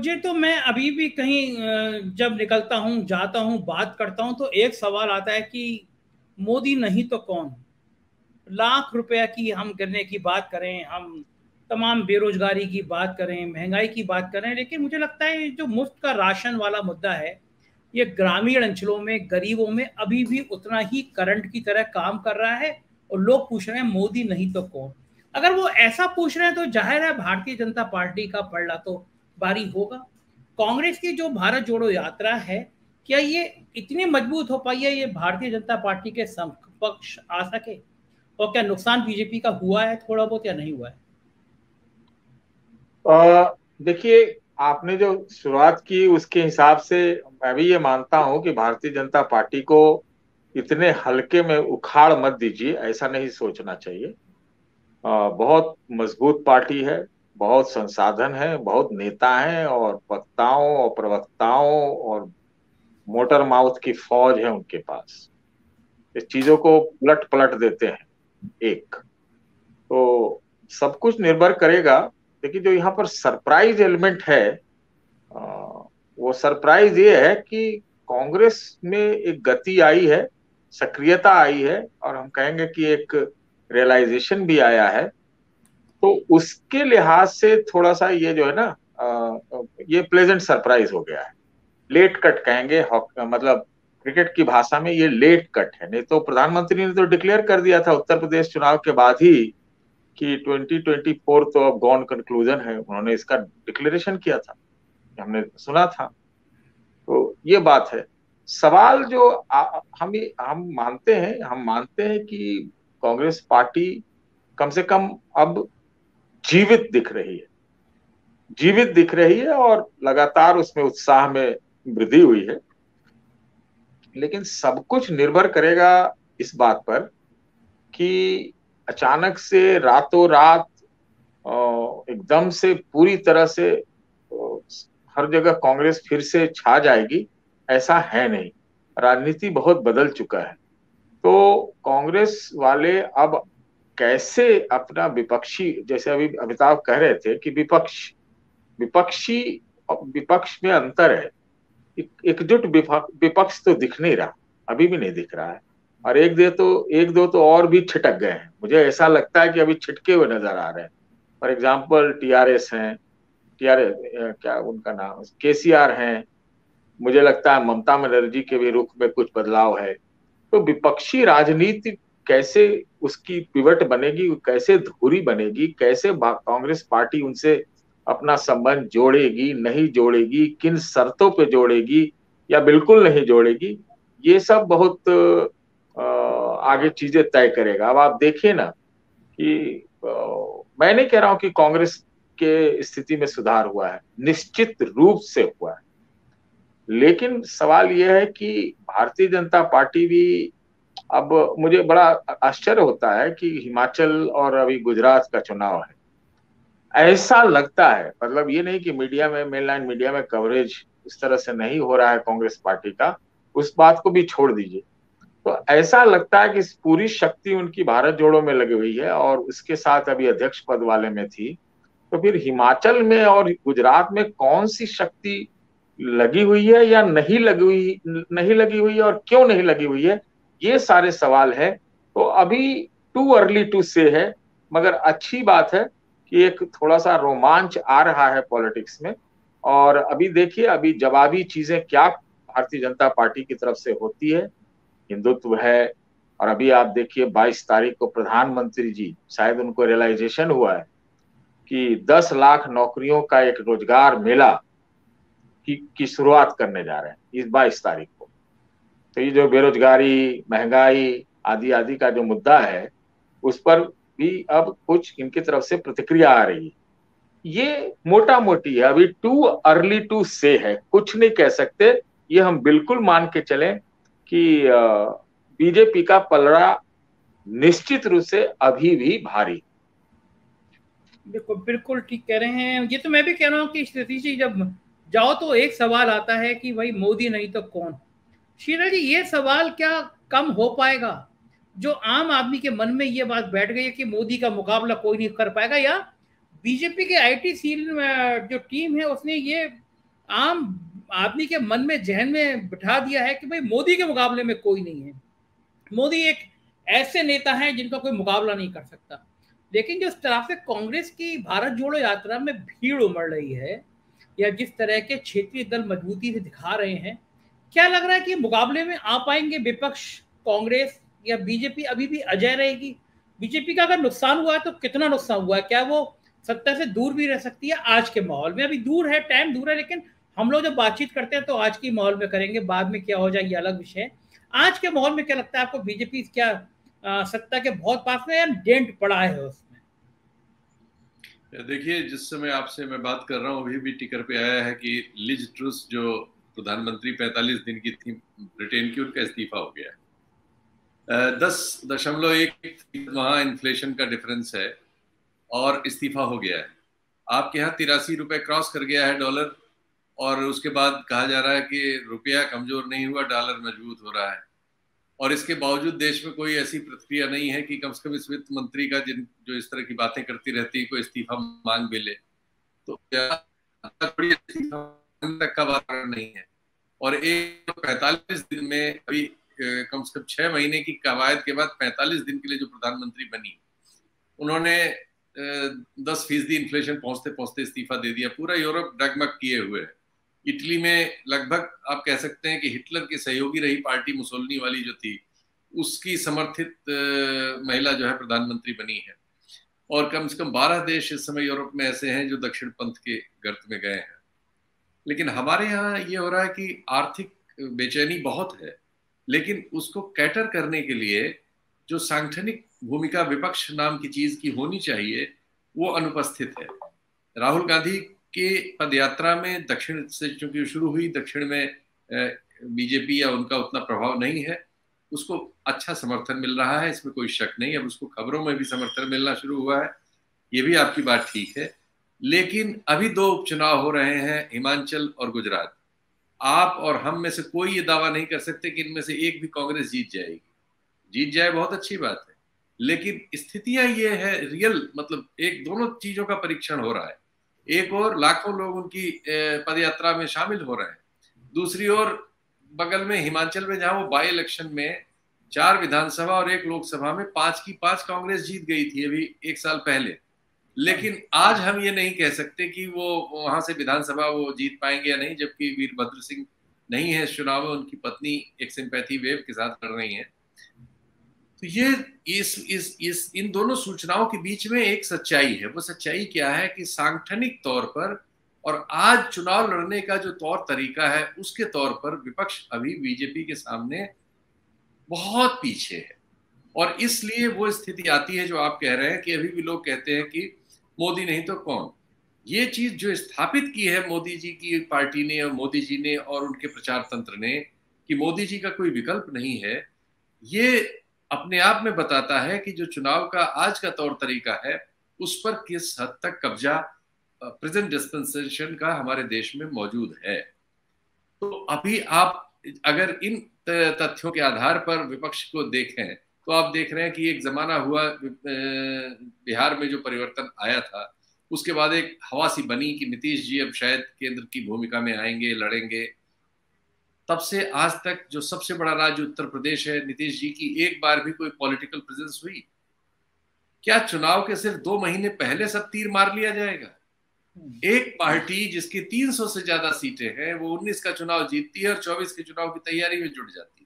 मुझे तो मैं अभी भी कहीं जब निकलता हूँ, जाता हूँ, बात करता हूँ, तो एक सवाल आता है कि मोदी नहीं तो कौन। लाख रुपया की हम करने की बात करें, हम तमाम बेरोजगारी की बात करें, महंगाई की बात करें, लेकिन मुझे लगता है जो मुफ्त का राशन वाला मुद्दा है, ये ग्रामीण अंचलों में गरीबों में अभी भी उतना ही करंट की तरह काम कर रहा है। और लोग पूछ रहे हैं मोदी नहीं तो कौन। अगर वो ऐसा पूछ रहे हैं तो जाहिर है भारतीय जनता पार्टी का पलड़ा तो भारी होगा। कांग्रेस की जो भारत जोड़ो यात्रा है, क्या ये इतनी मजबूत हो पाई है, ये भारतीय जनता पार्टी के समकक्ष आ सके? और क्या नुकसान बीजेपी का हुआ है थोड़ा बहुत या नहीं हुआ है? देखिए, आपने जो शुरुआत की उसके हिसाब से मैं भी ये मानता हूं कि भारतीय जनता पार्टी को इतने हल्के में उखाड़ मत दीजिए, ऐसा नहीं सोचना चाहिए। बहुत मजबूत पार्टी है, बहुत संसाधन है, बहुत नेता हैं और वक्ताओं और प्रवक्ताओं और मोटर माउथ की फौज है उनके पास। इस चीजों को उलट पलट देते हैं। एक तो सब कुछ निर्भर करेगा। देखिए, जो यहाँ पर सरप्राइज एलिमेंट है, अ, वो सरप्राइज ये है कि कांग्रेस में एक गति आई है, सक्रियता आई है, और हम कहेंगे कि एक रियलाइजेशन भी आया है। तो उसके लिहाज से थोड़ा सा ये जो है ना, ये प्लेजेंट सरप्राइज हो गया है। लेट कट कहेंगे, मतलब क्रिकेट की भाषा में ये लेट कट है। नहीं तो प्रधानमंत्री ने तो डिक्लेयर कर दिया था उत्तर प्रदेश चुनाव के बाद ही कि 2024 तो अब गॉन कंक्लूजन है। उन्होंने इसका डिक्लेरेशन किया था, हमने सुना था। तो ये बात है। सवाल जो हम मानते हैं कि कांग्रेस पार्टी कम से कम अब जीवित दिख रही है, जीवित दिख रही है, और लगातार उसमें उत्साह में वृद्धि हुई है। लेकिन सब कुछ निर्भर करेगा इस बात पर कि अचानक से रातों रात एकदम से पूरी तरह से हर जगह कांग्रेस फिर से छा जाएगी, ऐसा है नहीं। राजनीति बहुत बदल चुका है। तो कांग्रेस वाले अब कैसे अपना विपक्षी, जैसे अभी अमिताभ कह रहे थे कि विपक्षी विपक्ष में अंतर है। एकजुट विपक्ष तो दिख नहीं रहा, अभी भी नहीं दिख रहा है। और एक दो तो और भी छिटक गए हैं। मुझे ऐसा लगता है कि अभी छिटके हुए नजर आ रहे हैं। फॉर एग्जाम्पल टीआरएस हैं, टीआरएस क्या उनका नाम, केसीआर हैं। मुझे लगता है ममता बनर्जी के भी रुख में कुछ बदलाव है। तो विपक्षी राजनीति कैसे उसकी पिवट बनेगी, कैसे धुरी बनेगी, कैसे कांग्रेस पार्टी उनसे अपना संबंध जोड़ेगी, नहीं जोड़ेगी, किन शर्तों पे जोड़ेगी या बिल्कुल नहीं जोड़ेगी, ये सब बहुत आगे चीजें तय करेगा। अब आप देखिए ना कि मैं नहीं कह रहा हूं कि कांग्रेस के स्थिति में सुधार हुआ है, निश्चित रूप से हुआ है। लेकिन सवाल यह है कि भारतीय जनता पार्टी भी, अब मुझे बड़ा आश्चर्य होता है कि हिमाचल और अभी गुजरात का चुनाव है, ऐसा लगता है, मतलब ये नहीं कि मीडिया में, मेनलाइन मीडिया में कवरेज उस तरह से नहीं हो रहा है कांग्रेस पार्टी का, उस बात को भी छोड़ दीजिए। तो ऐसा लगता है कि पूरी शक्ति उनकी भारत जोड़ो में लगी हुई है और उसके साथ अभी अध्यक्ष पद वाले में थी। तो फिर हिमाचल में और गुजरात में कौन सी शक्ति लगी हुई है या नहीं लगी हुई है, और क्यों नहीं लगी हुई है, ये सारे सवाल है। तो अभी टू अर्ली टू से है। मगर अच्छी बात है कि एक थोड़ा सा रोमांच आ रहा है पॉलिटिक्स में। और अभी देखिए, अभी जवाबी चीजें क्या भारतीय जनता पार्टी की तरफ से होती है। हिंदुत्व है, और अभी आप देखिए 22 तारीख को प्रधानमंत्री जी, शायद उनको रियलाइजेशन हुआ है कि 10 लाख नौकरियों का एक रोजगार मेला की शुरुआत करने जा रहे हैं इस 22 तारीख को। तो ये जो बेरोजगारी, महंगाई आदि आदि का जो मुद्दा है, उस पर भी अब कुछ इनकी तरफ से प्रतिक्रिया आ रही है। ये मोटा मोटी है, अभी टू अर्ली टू से है, कुछ नहीं कह सकते। ये हम बिल्कुल मान के चलें कि बीजेपी का पलड़ा निश्चित रूप से अभी भी भारी। बिल्कुल बिल्कुल ठीक कह रहे हैं। ये तो मैं भी कह रहा हूँ कि स्थिति से जब जाओ तो एक सवाल आता है कि भाई मोदी नहीं तो कौन। शीला जी, ये सवाल क्या कम हो पाएगा? जो आम आदमी के मन में ये बात बैठ गई है कि मोदी का मुकाबला कोई नहीं कर पाएगा, या बीजेपी के आईटी सील जो टीम है उसने ये आम आदमी के मन में, जहन में बिठा दिया है कि भाई मोदी के मुकाबले में कोई नहीं है, मोदी एक ऐसे नेता हैं जिनका कोई मुकाबला नहीं कर सकता। लेकिन जिस तरह से कांग्रेस की भारत जोड़ो यात्रा में भीड़ उमड़ रही है, या जिस तरह के क्षेत्रीय दल मजबूती से दिखा रहे हैं, क्या लग रहा है कि मुकाबले में आ पाएंगे विपक्ष, कांग्रेस, या बीजेपी अभी भी अजय रहेगी? बीजेपी का अगर नुकसान हुआ है तो कितना नुकसान हुआ है? क्या वो सत्ता से दूर भी रह सकती है आज के माहौल में? अभी दूर है, टाइम दूर है, लेकिन हम लोग जब बातचीत करते हैं तो आज की माहौल में करेंगे, बाद में क्या हो जाए ये अलग विषय है। आज के माहौल में क्या लगता है आपको, बीजेपी क्या सत्ता के बहुत पास में, या डेंट पड़ा है उसमें? देखिए, जिस समय आपसे मैं बात कर रहा हूँ अभी भी टिकर पे आया है कि लिज ट्रुस जो प्रधानमंत्री 45 दिन की थी ब्रिटेन की, उनका इस्तीफा हो गया है। 10.1 वहाँ इन्फ्लेशन का डिफरेंस है और इस्तीफा हो गया है। आपके यहाँ 83 रुपए क्रॉस कर गया है डॉलर, और उसके बाद कहा जा रहा है कि रुपया कमजोर नहीं हुआ, डॉलर मजबूत हो रहा है। और इसके बावजूद देश में कोई ऐसी प्रतिक्रिया नहीं है कि कम से कम इस वित्त मंत्री का जो इस तरह की बातें करती रहती है, कोई इस्तीफा मांग भी ले, तो तक का वातावरण नहीं है। और एक 45 दिन में अभी कम से कम 6 महीने की कवायद के बाद 45 दिन के लिए जो प्रधानमंत्री बनी, उन्होंने 10% इन्फ्लेशन पहुंचते पहुंचते इस्तीफा दे दिया। पूरा यूरोप डगमग किए हुए है। इटली में लगभग आप कह सकते हैं कि हिटलर की सहयोगी रही पार्टी मुसोलिनी वाली जो थी, उसकी समर्थित महिला जो है प्रधानमंत्री बनी है। और कम से कम 12 देश इस समय यूरोप में ऐसे हैं जो दक्षिण पंथ के गर्त में गए हैं। लेकिन हमारे यहाँ ये हो रहा है कि आर्थिक बेचैनी बहुत है, लेकिन उसको कैटर करने के लिए जो सांगठनिक भूमिका विपक्ष नाम की चीज की होनी चाहिए वो अनुपस्थित है। राहुल गांधी के पदयात्रा में दक्षिण से चूंकि शुरू हुई, दक्षिण में बीजेपी या उनका उतना प्रभाव नहीं है, उसको अच्छा समर्थन मिल रहा है, इसमें कोई शक नहीं। अब उसको खबरों में भी समर्थन मिलना शुरू हुआ है, ये भी आपकी बात ठीक है। लेकिन अभी 2 उपचुनाव हो रहे हैं, हिमाचल और गुजरात। आप और हम में से कोई ये दावा नहीं कर सकते कि इनमें से एक भी कांग्रेस जीत जाएगी। जीत जाए बहुत अच्छी बात है, लेकिन स्थितियां ये है रियल, मतलब एक दोनों चीजों का परीक्षण हो रहा है। एक और लाखों लोग उनकी पदयात्रा में शामिल हो रहे हैं, दूसरी ओर बगल में हिमाचल में जहां वो बाई इलेक्शन में 4 विधानसभा और 1 लोकसभा में 5 की 5 कांग्रेस जीत गई थी अभी 1 साल पहले। लेकिन आज हम ये नहीं कह सकते कि वो वहां से विधानसभा वो जीत पाएंगे या नहीं, जबकि वीरभद्र सिंह नहीं है इस चुनाव में, उनकी पत्नी एक सिंपैथी वेव के साथ लड़ रही है। तो ये इन दोनों सूचनाओं के बीच में एक सच्चाई है। वो सच्चाई क्या है कि सांगठनिक तौर पर और आज चुनाव लड़ने का जो तौर तरीका है उसके तौर पर विपक्ष अभी बीजेपी के सामने बहुत पीछे है। और इसलिए वो स्थिति आती है जो आप कह रहे हैं कि अभी भी लोग कहते हैं कि मोदी नहीं तो कौन। ये चीज जो स्थापित की है मोदी जी की पार्टी ने और मोदी जी ने और उनके प्रचार तंत्र ने कि मोदी जी का कोई विकल्प नहीं है, ये अपने आप में बताता है कि जो चुनाव का आज का तौर तरीका है उस पर किस हद तक कब्जा प्रेजेंट डिस्पेंसेशन का हमारे देश में मौजूद है। तो अभी आप अगर इन तथ्यों के आधार पर विपक्ष को देखें तो आप देख रहे हैं कि एक जमाना हुआ बिहार में जो परिवर्तन आया था, उसके बाद एक हवा सी बनी कि नीतीश जी अब शायद केंद्र की भूमिका में आएंगे, लड़ेंगे। तब से आज तक जो सबसे बड़ा राज्य उत्तर प्रदेश है, नीतीश जी की एक बार भी कोई पॉलिटिकल प्रेजेंस हुई क्या? चुनाव के सिर्फ 2 महीने पहले सब तीर मार लिया जाएगा। एक पार्टी जिसकी 300 से ज्यादा सीटें हैं वो 19 का चुनाव जीतती है और 24 के चुनाव की तैयारी में जुट जाती है।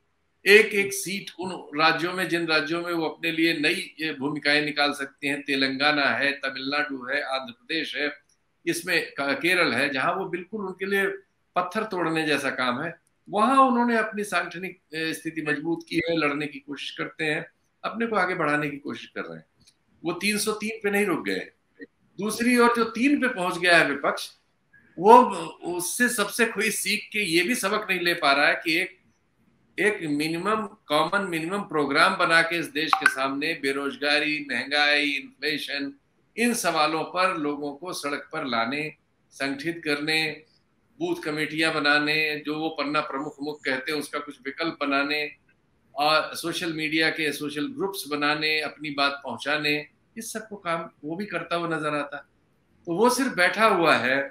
एक एक सीट उन राज्यों में जिन राज्यों में वो अपने लिए नई भूमिकाएं निकाल सकते हैं, तेलंगाना है, तमिलनाडु है, आंध्र प्रदेश है, इसमें केरल है, जहां वो बिल्कुल उनके लिए पत्थर तोड़ने जैसा काम है, वहां उन्होंने अपनी सांगठनिक स्थिति मजबूत की है, लड़ने की कोशिश करते हैं, अपने को आगे बढ़ाने की कोशिश कर रहे हैं। वो 303 पे नहीं रुक गए। दूसरी ओर जो 3 पे पहुंच गया है विपक्ष, वो उससे सबसे कोई सीख के ये भी सबक नहीं ले पा रहा है कि एक मिनिमम कॉमन मिनिमम प्रोग्राम बना के इस देश के सामने बेरोजगारी, महंगाई, इन्फ्लेशन, इन सवालों पर लोगों को सड़क पर लाने, संगठित करने, बूथ कमेटियां बनाने, जो वो पन्ना प्रमुख मुख कहते हैं उसका कुछ विकल्प बनाने, और सोशल मीडिया के सोशल ग्रुप्स बनाने, अपनी बात पहुंचाने, इस सब को काम वो भी करता हुआ नजर आता। तो वो सिर्फ बैठा हुआ है,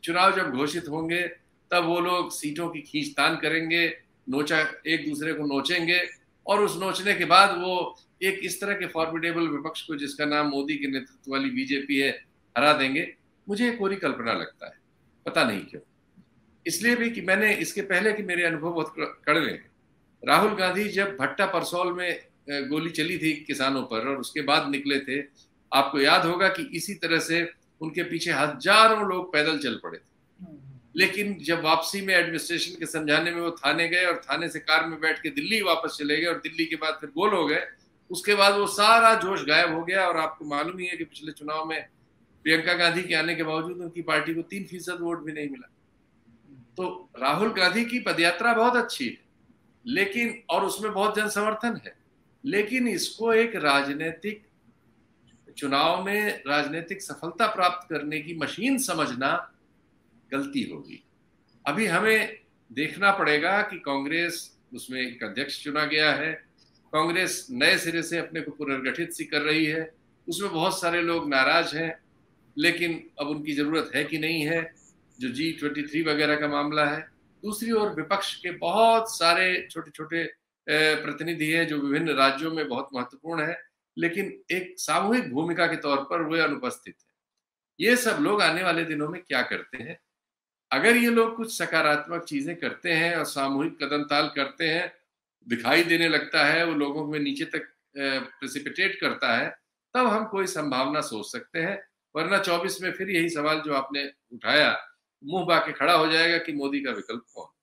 चुनाव जब घोषित होंगे तब वो लोग सीटों की खींचतान करेंगे, नोचा एक दूसरे को नोचेंगे, और उस नोचने के बाद वो एक इस तरह के फॉर्मिडेबल विपक्ष को जिसका नाम मोदी के नेतृत्व वाली बीजेपी है हरा देंगे। मुझे एक कोरी कल्पना लगता है, पता नहीं क्यों। इसलिए भी कि मैंने इसके पहले कि मेरे अनुभव बहुत कड़वे हैं। राहुल गांधी जब भट्टा परसौल में गोली चली थी किसानों पर और उसके बाद निकले थे, आपको याद होगा कि इसी तरह से उनके पीछे हजारों लोग पैदल चल पड़े थे। लेकिन जब वापसी में एडमिनिस्ट्रेशन के समझाने में वो थाने गए और थाने से कार में बैठ के दिल्ली वापस चले गए और दिल्ली के बाद फिर गोल हो गए, उसके बाद वो सारा जोश गायब हो गया। और आपको मालूम ही है कि पिछले चुनाव में प्रियंका गांधी के आने के बावजूद उनकी पार्टी को 3% वोट भी नहीं मिला। तो राहुल गांधी की पदयात्रा बहुत अच्छी है, लेकिन और उसमें बहुत जन समर्थन है, लेकिन इसको एक राजनीतिक चुनाव में राजनीतिक सफलता प्राप्त करने की मशीन समझना गलती होगी। अभी हमें देखना पड़ेगा कि कांग्रेस, उसमें एक अध्यक्ष चुना गया है, कांग्रेस नए सिरे से अपने को पुनर्गठित सी कर रही है, उसमें बहुत सारे लोग नाराज हैं, लेकिन अब उनकी जरूरत है कि नहीं है, जो G23 वगैरह का मामला है। दूसरी ओर विपक्ष के बहुत सारे छोटे छोटे प्रतिनिधि हैं जो विभिन्न राज्यों में बहुत महत्वपूर्ण है, लेकिन एक सामूहिक भूमिका के तौर पर वे अनुपस्थित हैं। ये सब लोग आने वाले दिनों में क्या करते हैं? अगर ये लोग कुछ सकारात्मक चीजें करते हैं और सामूहिक कदम ताल करते हैं, दिखाई देने लगता है, वो लोगों में नीचे तक प्रेसिपिटेट करता है, तब हम कोई संभावना सोच सकते हैं। वरना 24 में फिर यही सवाल जो आपने उठाया मुंह बाके खड़ा हो जाएगा कि मोदी का विकल्प कौन।